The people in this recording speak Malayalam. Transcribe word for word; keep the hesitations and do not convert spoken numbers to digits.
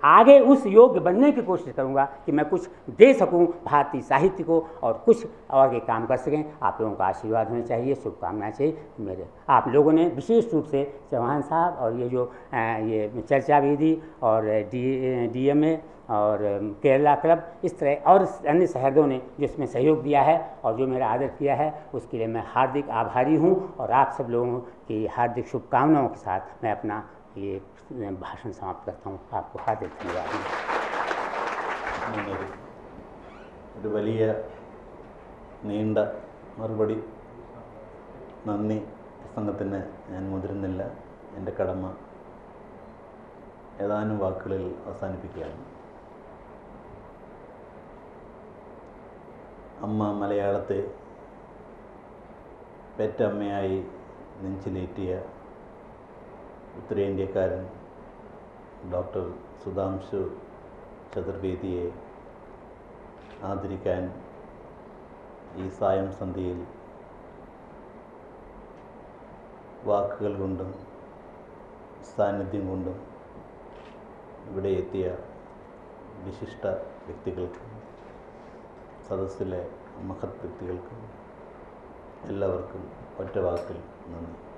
आगे उस योग्य बनने की कोशिश करूँगा कि मैं कुछ दे सकूँ भारतीय साहित्य को और कुछ आगे काम कर सकें। आप लोगों का आशीर्वाद होना चाहिए, शुभकामनाएं चाहिए मेरे। आप लोगों ने विशेष रूप से चौहान साहब और ये जो ये चर्चा विधि और डी डी एम ए और केरला क्लब, इस तरह और अन्य सहयोगियों ने जिसमें सहयोग दिया है और जो मेरा आदर किया है, उसके लिए मैं हार्दिक आभारी हूँ। और आप सब लोगों की हार्दिक शुभकामनाओं के साथ मैं अपना ये भाषण समाप्त करता हूँ। आपको हार्दिक धन्यवाद। ഒരു വലിയ നീണ്ട മറുപടി നന്ദി പ്രസംഗത്തിന് ഞാൻ മുതിരുന്നില്ല. എൻ്റെ കടമ ഏതാനും വാക്കുകളിൽ അവസാനിപ്പിക്കുകയാണ്. അമ്മ മലയാളത്തെ പെറ്റമ്മയായി നെഞ്ചിലേറ്റിയ ഉത്തരേന്ത്യക്കാരൻ ഡോക്ടർ സുധാംശു ചതുർവേദിയെ ആദരിക്കാൻ ഈ സായം സന്ധ്യയിൽ വാക്കുകൾ കൊണ്ടും സാന്നിധ്യം കൊണ്ടും ഇവിടെ എത്തിയ വിശിഷ്ട വ്യക്തികൾക്കും സദസ്സിലെ മഹത് വ്യക്തികൾക്കും എല്ലാവർക്കും ഒറ്റ വാക്കിൽ നന്ദി.